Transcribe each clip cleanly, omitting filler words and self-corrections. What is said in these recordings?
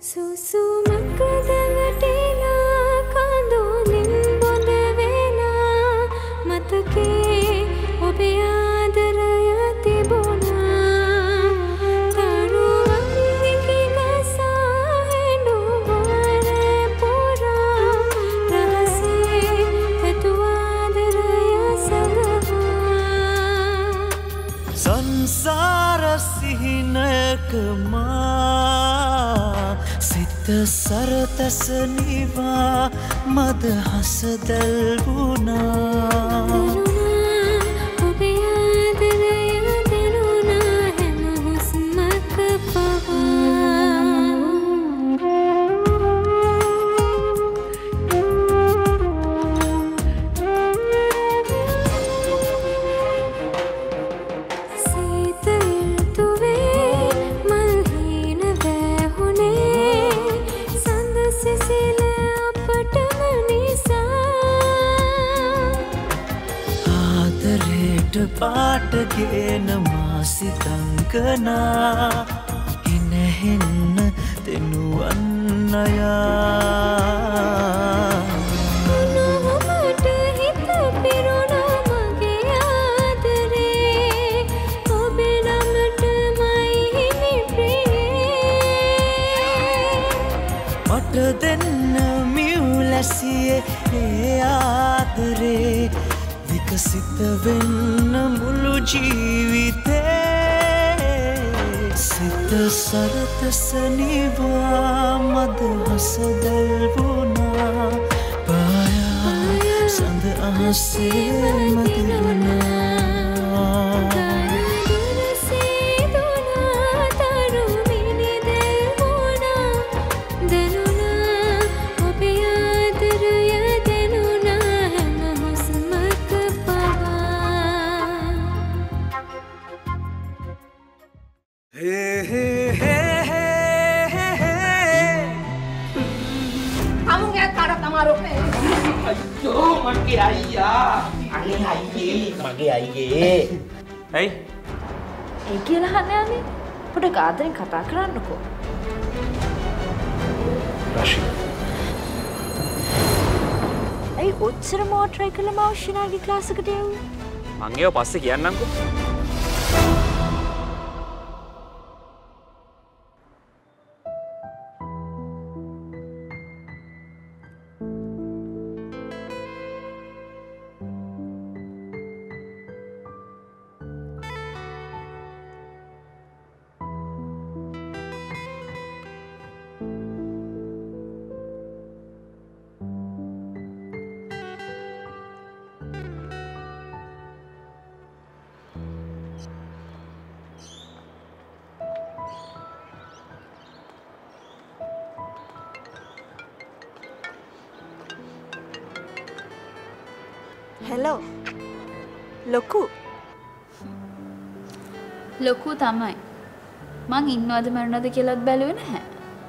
Susu makadavadela kandolin bondavela matake obe aadaraya tibuna taruwaniki gasa hendu vara pura rahase petu aadaraya sagaha sansara sihinakama सरतस निवा मद हसदल बुना पाट gain मासी तंकना हिन तेनु अन्नया अनुमट हित पिरुना मगे आदरे ओबेलमट मई हिमि प्रिये मट देन्न मिउलसिये ए आदरे विकसित वेन्न मुलु जीविते सित सरतस निवा मद हसदल बुना पाया संद आहसे मदिलना මගේ අයියේ ඇයි ඒ කියලා අහන්නේ යන්නේ පොඩ ආදරෙන් කතා කරන්නකෝ රෂි ඇයි ඔච්චර මෝ try කළා මම ශිනාගේ ක්ලාස් එකට යන්නේ මං ඒව පස්සේ කියන්නම්කෝ hello ලොකු තමයි මං ඉන්නවද මරනවද කියලාත් බැලුවේ නැහැ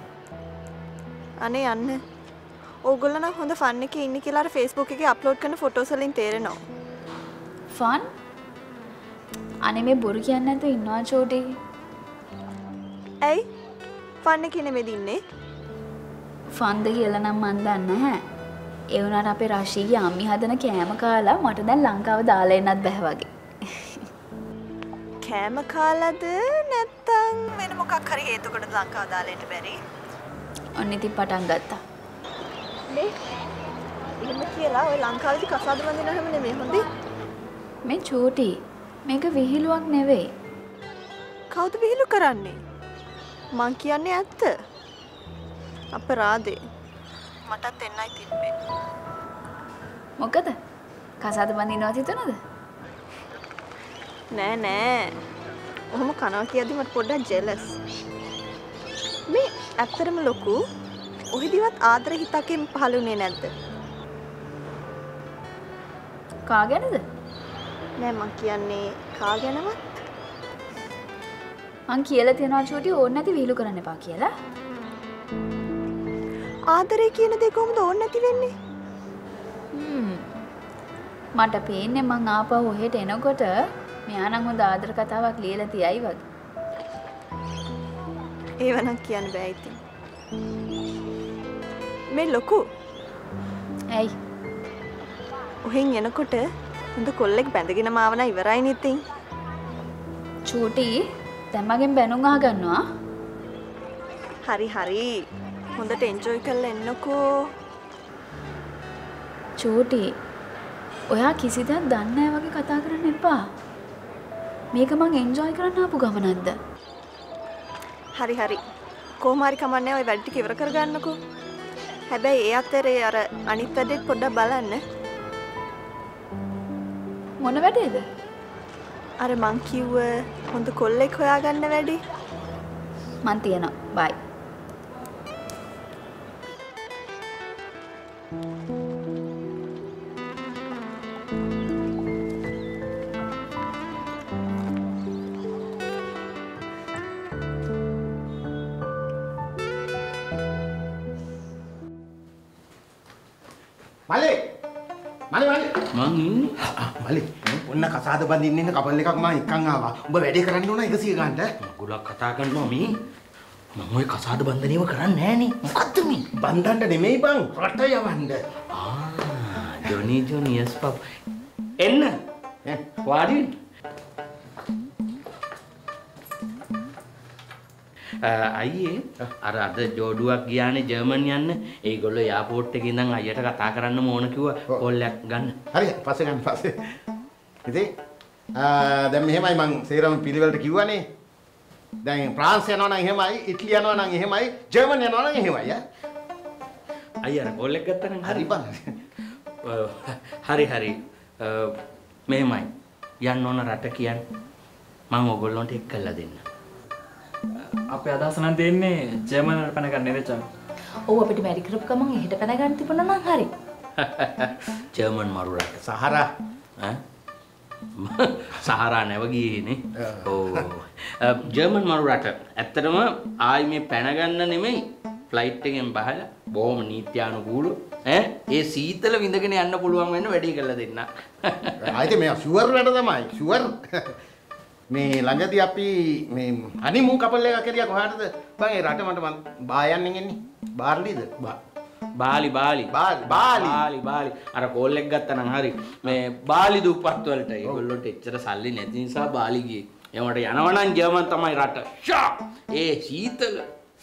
අනේ යන්න ඕගොල්ලෝ නම් හොඳ ෆන් එකේ ඉන්නේ කියලා අර Facebook එකේ අප්ලෝඩ් කරන ෆොටෝස් වලින් තේරෙනවා ෆන් අනේ මේ බොරු කියන්නේ නැතුව ඉන්නවා චෝටි ඇයි ෆන් එකේ නෙමෙයි ඉන්නේ ෆන්ද කියලා නම් මන් දන්නේ නැහැ ඒ වුණාට අපේ රාශිගේ අම්මි හදන කෑම කාලා මට දැන් ලංකාව දාලා එන්නත් බෑ වගේ. කෑම කාලාද නැත්තම් වෙන මොකක් හරි හේතුවකට ලංකාව දාලා එන්න බැරි? ඔන්න ඉතින් පටන් ගත්තා. මේ එහෙම කියලා ඔය ලංකාවේදී කසාද බඳින හැම නෙමෙයි හොඳයි. මේ චෝටි මේක විහිළුවක් නෙවෙයි. කවුද විහිළු කරන්නේ? මං කියන්නේ ඇත්ත. අපරාධේ. මටත් එන්නයි තිබ්බේ. මොකද? කසාද බඳිනවත් හිතුණද? නෑ. ඔහොම කනවා කියද්දි මට පොඩ්ඩක් ජෙලස්. මේ ඇත්තටම ලොකු ඔහිදිවත් ආදර හිතකින් පහළුනේ නැද්ද? කා ගැනද? නෑ මං කියන්නේ කා ගැනවත්. මං කියලා තියනවා චෝටි ඕන නැති විහිළු කරන්න එපා කියලා. ආදරේ කියන දේ කොහොමද ඕන නැති වෙන්නේ? මට පේන්නේ මං ආපහු ඔහෙට එනකොට මෙයා නම් හොඳ ආදර කතාවක් ලියලා තියයි වගේ. ඒව නම් කියන්න බෑ ඉතින්. මේ ලොකු ඇයි ඔහෙන් එනකොට හොඳ කොල්ලෙක් බැඳගෙන මාව නම් ඉවරයිනේ ඉතින්. චූටි දැන් මගෙන් බැනුම් අහගන්නවා. හරි හරි. හොඳට එන්ජොයි කරලා එන්නකෝ. චූටි ඔයා කිසි දෙයක් දන්නේ නැහැ වගේ කතා කරන්න එපා. මේක මං එන්ජොයි කරන්න ආපු ගමනක්ද? හරි හරි. කොහොම හරි කමන්නේ ඔය වැඩ ටික ඉවර කරගන්නකෝ. හැබැයි ඒ අතරේ අර අනිත් වැඩේත් පොඩ්ඩක් බලන්න. මොන වැඩේද? අර මං කිව්ව හොඳ කොල්ලෙක් හොයාගන්න වැඩේ. මං තියනවා. බයි. මලි මං ඉන්නේ. මලි ඔන්න කසාද බඳින්න ඉන්න කපල් එකක් මම එක්කන් ආවා. උඹ වැඩේ කරන්න ඕන 100 ගන්නට. ගොඩක් කතා කරනවා මේ. මම ඔය කසාද බන්ධනීව කරන්නේ නෑනේ. මොකද්ද මේ? බන්ධන්න නෙමෙයි බං. රට යවන්න. Johnny yes papa. එන්න. වාඩි වෙන්න. අයියේ අර අද ජෝඩුවක් ගියානේ ජර්මන් යන්න. ඒගොල්ලෝ එයාපෝට් එකේ ඉඳන් අයියට කතා කරන්න ඕන කිව්වා කෝල්ලයක් ගන්න. හරි පස්සේ ගන්න පස්සේ. ඉතින් දැන් මෙහෙමයි මං සේරම පිළිවෙලට කිව්වනේ. දැන් ප්‍රාන්ස් යනවා නම් එහෙමයි, ඉට්ලි යනවා නම් එහෙමයි, ජර්මන් යනවා නම් එහෙමයි ඈ. අයියා අර කෝල්ලෙක් ගත්තා නම් හරි බං. හරි. මෙහෙමයි. යන්න ඕන රට කියන්නේ. මම ඔයගොල්ලන්ට එක් කළා දෙන්න. අපේ අදහස නම් තියෙන්නේ ජර්මන් වල පැන ගන්න නේද චන්? ඔව් අපිට මැරි කරපු ගමන් එහෙට පැන ගන්න තිබුණා නම් හරි. ජර්මන් මරු රට. සහරා ඈ? සහරා නැව ගියේනේ. ඔව්. ජර්මන් මරු රට. ඇත්තටම ආයි මේ පැන ගන්න නෙමෙයි ෆ්ලයිට් එකෙන් බහලා බොහොම නීත්‍යානුකූලව ඒ සීතල විඳගෙන යන්න පුළුවන් වෙන්න වැඩි කරලා දෙන්න. ආයිත් මේ ෂුවර් වැඩ තමයි. ෂුවර්. මේ ළඟදී අපි මේ හනිමූන් කපල් එකක් කරියා කොහාටද? බං ඒ රට මට මං බායන්නෙන් එන්නේ. බාර්ලිද? බාලි. අර කෝල් එක ගත්තා නම් හරි. මේ බාලි දුප්පත් වලට ඒගොල්ලොන්ට එච්චර සල්ලි නැති නිසා බාලි ගියේ. ඒවට යනවා නම් ජර්මන් තමයි රට. ෂා! ඒ සීතල.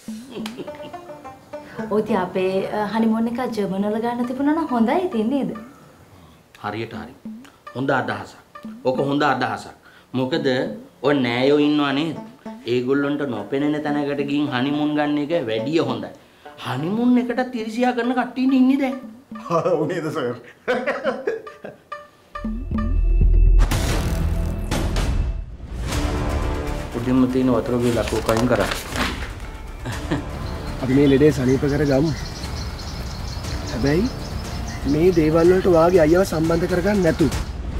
ඔය තිය අපේ හනිමූන් එක ජර්මන් වල ගන්න තිබුණා නම් හොඳයි තින් නේද? හරියට හරි. හොඳ අදහසක්. ඔක හොඳ අදහසක්. මොකද ඔය නෑයෝ ඉන්නවා නේද? ඒගොල්ලන්ට නොපෙනෙන තැනකට ගිහින් හනිමූන් ගන්න එක වැඩිය හොඳයි. හනිමූන් එකට තිරිසියා කරන කට්ටිය ඉන්නේ දැන්. ඔව් නේද සර්? උඩින්ම තියෙන වතුර බිල ලකුණු කයින් කරා. අපි මේ ලෙඩේ සනීප කරගමු. හැබැයි මේ දේවල් වලට වාගේ අයියව සම්බන්ධ කරගන්න නැතුව.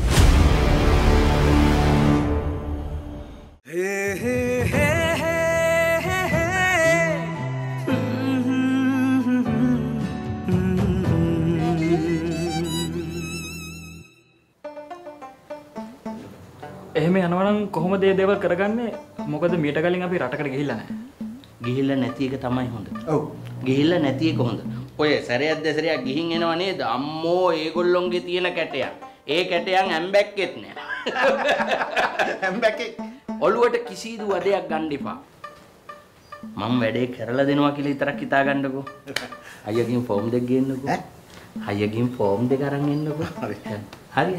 එහෙම යනවා නම් කොහොමද මේ දේවල් කරගන්නේ? මොකද මීට කලින් අපි රටකට ගිහිල්ලා නැහැ. ගිහිල්ලා නැති එක තමයි හොඳ. ඔව්. ගිහිල්ලා නැති එක හොඳ. ඔය සැරයක් දෙසරයක් ගිහින් එනවා නේද? අම්මෝ ඒගොල්ලොන්ගේ තියෙන කැටයක්. ඒ කැටයන් ඇම්බැක්කෙත් නෑ. ඇම්බැක්කේ ඔළුවට කිසිදු වදයක් ගන්න එපා. මම වැඩේ කරලා දෙනවා කියලා විතරක් හිතා ගන්නකෝ. අයියාගෙන් ෆෝම් දෙක ගේන්නකෝ. ඈ? අයියාගෙන් ෆෝම් දෙක අරන් එන්නකෝ. හරි.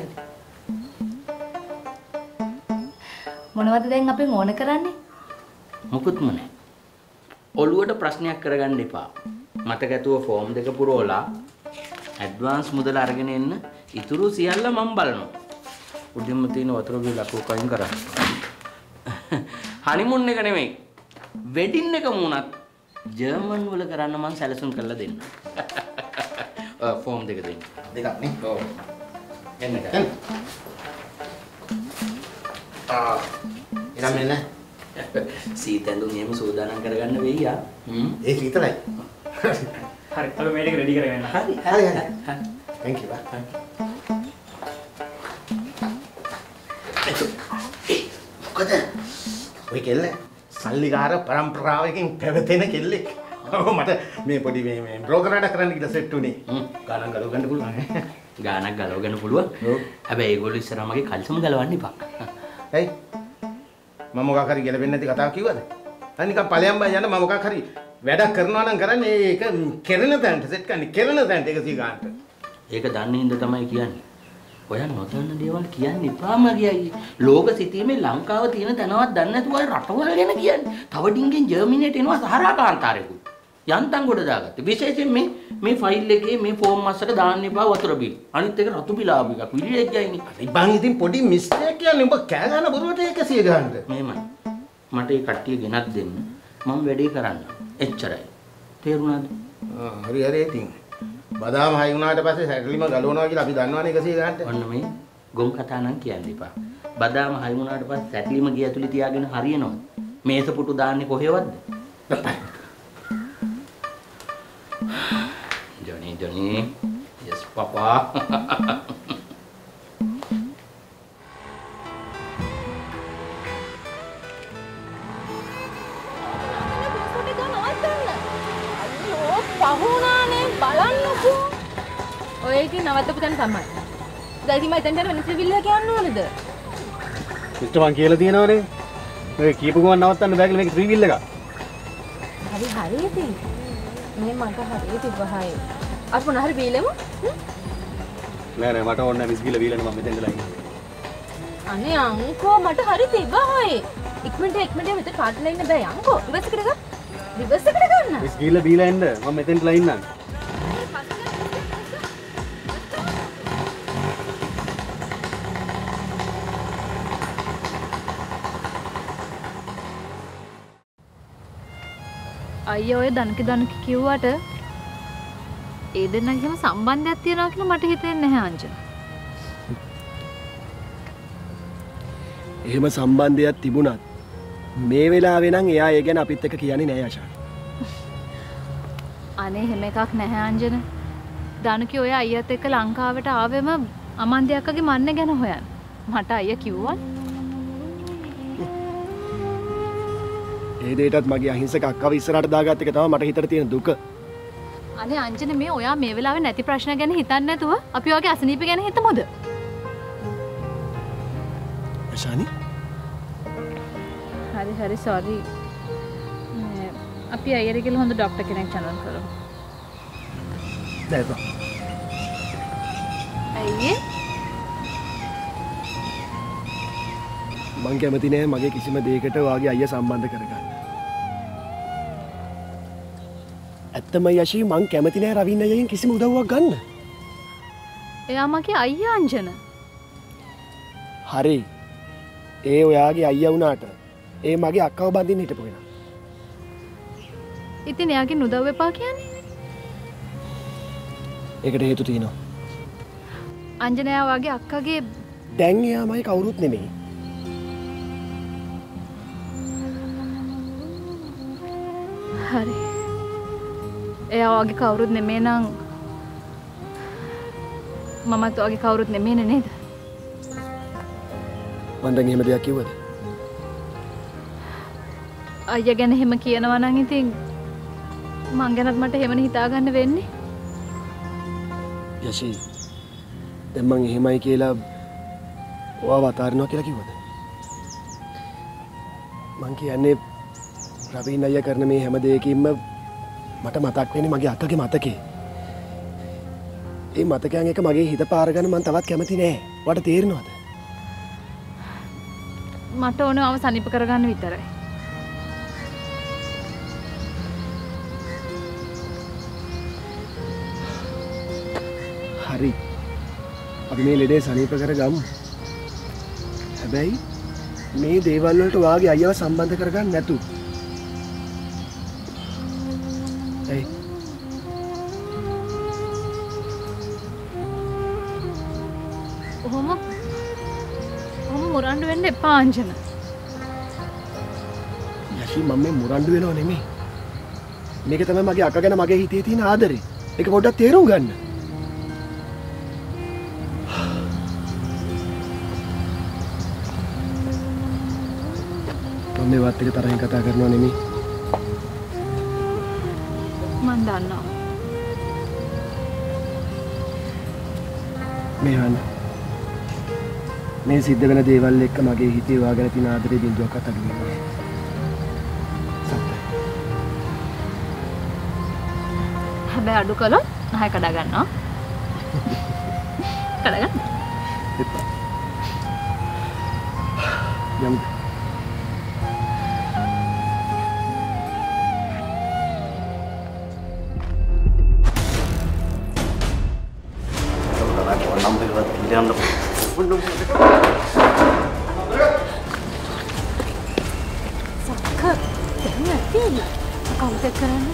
මොනවද දැන් අපි ඕන කරන්නේ? මොකුත්ම නැහැ. ඔළුවට ප්‍රශ්නයක් කරගන්න එපා. මතක ඇතුව ෆෝම් දෙක පුරවලා ඇඩ්වාන්ස් මුදල අරගෙන එන්න. ඉතුරු සියල්ල මම බලනවා. උඩින්ම තියෙන වතුර බිල ලකුණු කයින් කරා. හනිමුන් එක නෙමෙයි. වෙඩින් එක මුණත් ජර්මන් වල කරන්න මම සැලසුම් කරලා දෙන්න. ෆෝම් දෙක දෙන්න. දෙකක් නේ. ඔව්. එන්න. එනම් මෙන්න සීතැඳුම් එහෙම සූදානම් කරගන්න වෙයි ආ. ඒ සීතලයි. හරි. අපි මේ ටික රෙඩි කරගෙන යන්න. හරි. thank you මොකද? ඔය කෙල්ල සල්ලිකාර පරම්පරාවකින් පැවතෙන කෙල්ලෙක්. ඔව් මට මේ පොඩි මේ බ්‍රෝකර් වැඩ කරන්න කියලා සෙට් උනේ. ගානක් ගලව ගන්න පුළුවන්. ගානක් ගලව ගන්න පුළුවන්. හැබැයි ඒගොල්ලෝ ඉස්සරහා මගේ කල්සම ගලවන්න එපා. ඇයි? මම මොකක් හරි ගැලපෙන්නේ නැති කතාවක් කිව්වද? අනිකම් ඵලයන් බය යන්න මම මොකක් හරි වැඩක් කරනවා නම් කරන්නේ ඒක කෙරෙන තැනට සෙට් කරන්නේ කෙරෙන තැනට 100 ගානට. ඒක දන්නේ හින්දා තමයි කියන්නේ. ඔයා නොදන්න දේවල් කියන්න එපා මගේ අයියේ. ලෝක සිතීමේ ලංකාව තියෙන තැනවත් දන්නේ නැතුව අය රටවල් ගැන කියන්නේ. තව ඩිංගෙන් ජර්මනියට එනවා සහරා කාන්තාරයෙකුත්. යන්තම් ගොඩ දාගත්තා. විශේෂයෙන් මේ ෆයිල් එකේ මේ ෆෝම් මස්සට දාන්න එපා වතුර බිල්. අනිත් එක රතු බිලාව එකක්. විලියජ්ජයිනේ. ඉබන් ඉතින් පොඩි මිස්ටේක් කියන්නේ උඹ කෑ ගන්න බොරුවට 100 ගානට. මෙහෙමයි. මට ඒ කට්ටිය ගෙනත් දෙන්න. මම වැඩේ කරන්න. එච්චරයි. තේරුණාද? හරි හරි ඉතින්. බදාම හයි වුණාට පස්සේ සැකලිම ගලවනවා කියලා අපි දන්නවනේ 100 ගානට. ඔන්න මේ ගොන් කතා නම් කියන්න එපා. බදාම හයි වුණාට පස්සේ සැකලිම ගිය ඇතුලේ තියාගෙන හරියනවද? මේස පුටු දාන්නේ කොහෙවත්ද? Johnny. Yes, Papa. පහුණානේ බලන්නකෝ. ඔය ඉතින් නවත්තපු තැන තමයි. දැන් ඉතින් මම එතනට වෙන සිවිල් එක යන්න ඕනේද? මිස්ටර් මං කියලා තියෙනවනේ. මේ කීප ගමන් නවත්තන්න බෑ කියලා මේක ෆ්‍රී බිල් එකක්. හරි ඉතින්. මේ මට හරිය තිබ්බහයි. අපි මොන හරි බීලෙමු? නෑ මට ඕනේ නැහැ මිස් ගිහලා බීලන්න මම මෙතෙන්දලා ඉන්නේ. අනේ අංකෝ මට හරි තිබ්බහයි. ඉක්මනට මෙතන පාටලා ඉන්න බෑ අංකෝ. රිවර්ස් එකට ගන්න. රිවර්ස් එකට ගන්න. මිස් ගිහලා බීලා එන්න මම මෙතෙන්දලා ඉන්නම්. අයියා ඔය දනක කිව්වට ඒ දෙන්නගේම සම්බන්ධයක් තියෙනවා කියලා මට හිතෙන්නේ නැහැ අංජන. එහෙම සම්බන්ධයක් තිබුණත් මේ වෙලාවේ නම් එයා ඒ ගැන අපිත් එක්ක කියන්නේ නෑ යෂා. අනේ එහෙම එකක් නැහැ අංජන. දනක ඔය අයියත් එක්ක ලංකාවට ආවෙම අමන්දි අක්කගේ මන්න ගැන හොයන්න. මට අයියා කිව්වා. ඒ දෙයටත් මගේ අහිංසක අක්කව ඉස්සරහට දාගත්ත එක තමයි මට හිතට තියෙන දුක. අනේ අංජන මේ ඔයා මේ වෙලාවේ නැති ප්‍රශ්න ගැන හිතන්නේ නැතුව අපි වගේ අසනීප ගැන හිතමුද? අශානි හරි සෝරි. අපි අයියට ගිහලා හොඳ ડોක්ටර් කෙනෙක් චනල් කරමු. නෑ බා. අයියේ මං කැමති නෑ මගේ කිසිම දෙයකට වාගේ අයියා සම්බන්ධ කරගන්න. ඇත්තම යෂී මං කැමති නෑ රවින්න අයියෙන් කිසිම උදව්වක් ගන්න. එයා මගේ අයියා අංජන. හරි. ඒ ඔයාගේ අයියා වුණාට ඒ මගේ අක්කව බඳින්න හිටපු කෙනා. ඉතින් එයාගෙන් උදව් එපා කියන්නේ? ඒකට හේතු තියෙනවා. අංජන එයා වගේ අක්කගේ දැන් එයාමයි කවුරුත් නෙමෙයි. හරි. එයා වගේ කවුරුත් නෙමෙයි නම් මමත් වගේ කවුරුත් නෙමෙයිනේ නේද? මං දැන් එහෙම දෙයක් කිව්වද? අයියා ගැන එහෙම කියනවා නම් ඉතින් මං ගැනත් මට එහෙමනේ හිතාගන්න වෙන්නේ. යෂී දැන් මං එහෙමයි කියලා ඔයාව අතාරිනවා කියලා කිව්වද? මං කියන්නේ රවීන් අයියා කරන මේ හැම දෙයකින්ම මට මතක් වෙන්නේ මගේ අක්කගේ මතකේ. ඒ මතකයන් එක මගේ හිත පාර ගන්න මං තවත් කැමති නෑ. ඔයාට තේරෙනවද? මට ඕනේ අවම සනීප කරගන්න විතරයි. හරි. අපි මේ ලෙඩේ සනීප කරගමු. හැබැයි මේ දේවල් වලට වාගේ අයියව සම්බන්ධ කරගන්න නැතු. Hey. ඔහොම මුරණ්ඩු වෙන්න එපා අංජන. යෂී මම මේ මුරණ්ඩු වෙනව නෙමෙයි. මේක තමයි මගේ අක්කා ගැන මගේ හිතේ තියෙන ආදරේ. ඒක පොඩ්ඩක් තේරුම් ගන්න. මම මේ වත් එක තරහින් කතා කරනව නෙමෙයි. මන් දන්නවා. මෙහාන මේ සිද්ධ වෙන දේවල් එක්ක මගේ හිතේ වාගෙන තියෙන ආදරේ බිඳුවක්වත් අඩු වෙන්නේ නැහැ. සත්‍යයි. හැබැයි අඩු කළොත් නහය කඩා ගන්නවා. කඩා ගන්න. එපා. යම් සක්ක දැන් නැති කවුද කරන්නේ?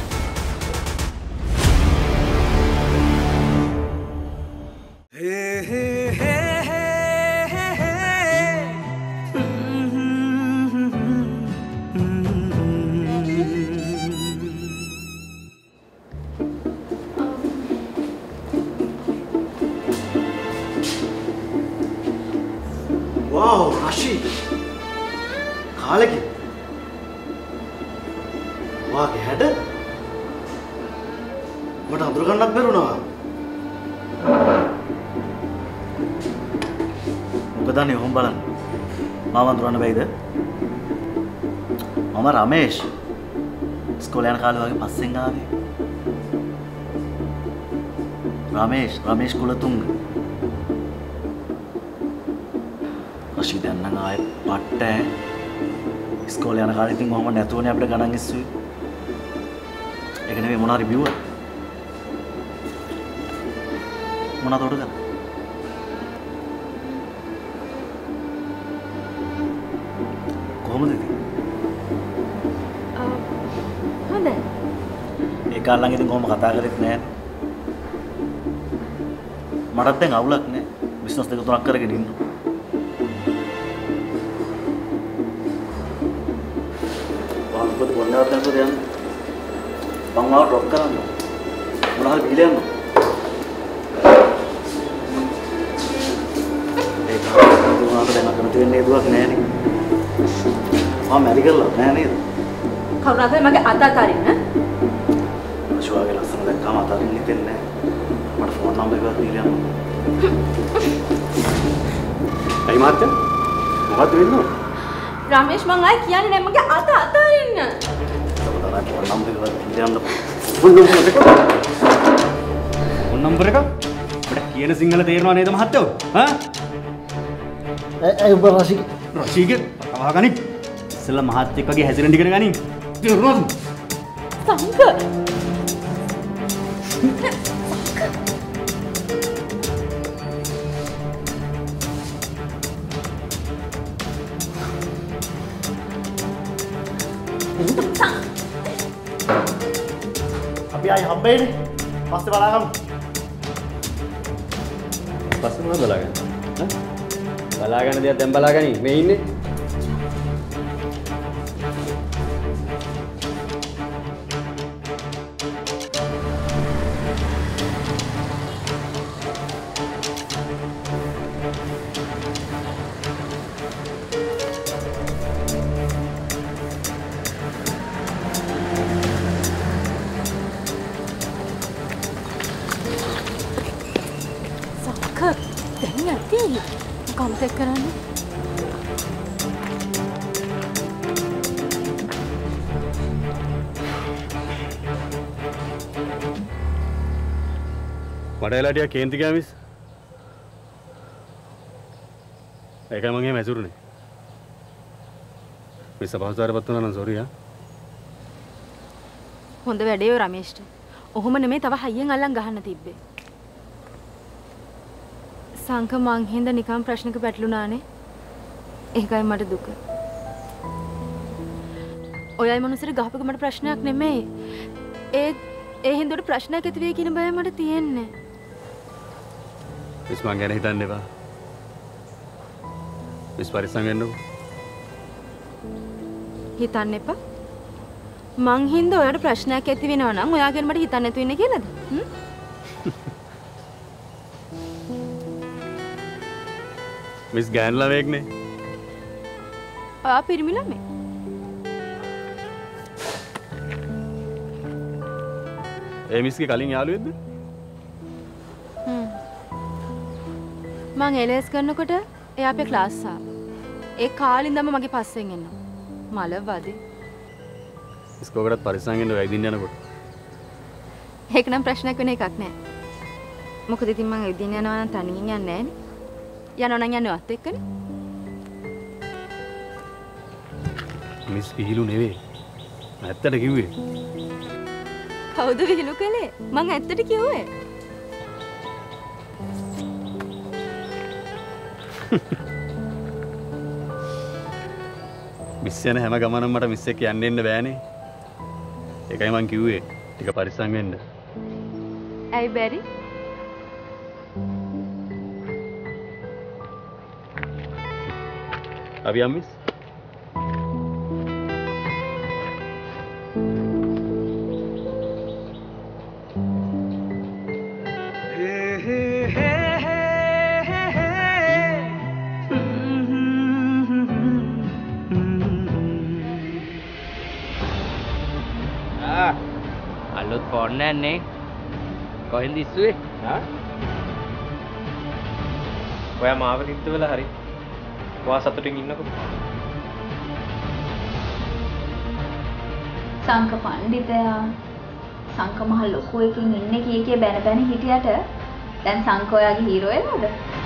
Wow, Rashid. කාලෙකින්. වාගේ හැඩ මට අඳුර ගන්නත් බැරුණා. මොකද අනේ ඔහොම බලන්න. මාව අඳුරන්න බැයිද? මම රමේෂ්. ඉස්කෝලේ යන කාලේ වගේ පස්සෙන් ආවේ. රමේෂ් කුලතුංග. රෂීද් යන්න ආයේ පට්ට ඉස්කෝලේ යන කාලේ ඉතින් මම නැතුවනේ අපිට ගණන් ඉස්සුවේ. ඒක නෙමෙයි මොනාරි බිව්වා. මොනවද උඩ ගන්න? කොහොමද ඉතින්? හොඳයි. ඒ කාලේ ඉතින් කොහොම කතා කරෙත් නැහැ. මටත් දැන් අවුලක් නැහැ. බිස්නස් දෙක තුනක් කරගෙන ඉන්නවා. මොකද කොන්නාවත් නැතුව යන්නේ මම ආව ඩ්‍රොප් කරන්න මොනවාද බීලා යන්න ඒක දුනාට දැන් අකමැති වෙන්නේ දුවක් නෑ නේ මම මැරි කරලා නෑ නේද කවුරුහරි මගේ අත අතාරින්න අශෝකගේ ලස්සන දැක්කම අතාරින්න හිතෙන්නේ නෑ මට ෆෝන් නම්බර් එකක් දීලා යන්න අයි මාත් මොකද්ද වෙන්නේ රමේෂ් මං ආයි කියන්නේ නෑ මගේ අත අතාරින්න. ෆෝන් නම්බර එක? ඔබට කියන සිංහල තේරෙනව නේද මහත්තයෝ? හා? ඔබ රෂීගේ කවහගනි. ඉස්සෙල්ලා මහත්තයෙක් වගේ හැසිරෙන්න ඉගෙන ගනින්. තේරුණාද? සංක. අපි ආයි හම්බෙන්නේ. පස්සේ බලාගමු. පස්සේ මොනවද බලාගන්නේ? ඈ? බලාගන්න දෙයක් දැන් බලාගනි. මේ ඉන්නේ. දැන් නැති කම්ප්ලීට් කරන්න. වඩේලා ටික කේන්ති ගියා මිස්. ඒකයි මම එහෙම ඇසුරුනේ. මිස් අපහසුතාවයටපත් වුණා නම් සෝරි ආ. හොඳ වැඩේ ඔය රමේෂ්ට. ඔහොම නෙමෙයි තව හයියෙන් අල්ලන් ගහන්න තිබ්බේ. සංක මං හින්දා නිකම් ප්‍රශ්නක පැටලුණානේ. ඒකයි මට දුක. ඔයයි මනුස්සර ගහපක මට ප්‍රශ්නයක් නෙමෙයි. ඒ හින්දාට ප්‍රශ්නයක් ඇති වෙයි කියන බය මට තියෙන්නේ. මිස් මං ගැන හිතන්න එපා. මිස් පරිස්සම් වෙන්නකෝ. හිතන්න එපා. මං හින්දා ඔයාලට ප්‍රශ්නයක් ඇති වෙනවා නම් ඔයා ගැන මට හිතන්න නැතු වෙන්නේ කියලාද? මිස් ගෑන් ළමෙක්නේ. පිරිමි ළමෙක්. ඒ මිස්ගේ කලින් යාළුවෙක්ද? මං එලස් කරනකොට එයා අපේ ක්ලාස් ආවා. ඒ කාලේ ඉඳන්ම මගේ පස්සෙන් එනවා. මලවදී. ඉස්කෝකටත් පරිස්සම් වෙන්න වෙයිදින් යනකොට. ඒක නම් ප්‍රශ්නයක් වෙන එකක් නෑ. මොකද ඉතින් මං එදින් යනවා නම් තනියෙන් යන්නේ නෑනේ. යනවා නම් යන්නේ වත් එක්කනේ. මිස් පිහිලු නෙවෙයි. ඇත්තට කිව්වේ. කවුද විහිළු කළේ? මං ඇත්තට කිව්වේ. මිස් යන හැම ගමනම මට මිස් එක්ක යන්න එන්න බෑනේ. ඒකයි මං කිව්වේ ටික පරිස්සම් වෙන්න. ඇයි බැරි? අපි යම් මිස්. අලුත් ෆෝන් නැන්නේ කොහෙන්ද ඉස්සුවේ? ඔයා මාව ලිප්ත වෙලා හරි. ඔයා සතුටින් ඉන්නකො. සංක පණ්ඩිතයා සංක මහ ලොකු එකකින් ඉන්නේ කීකේ බැන බැන හිටියට දැන් සංක ඔයාගේ හීරෝ වෙලාද?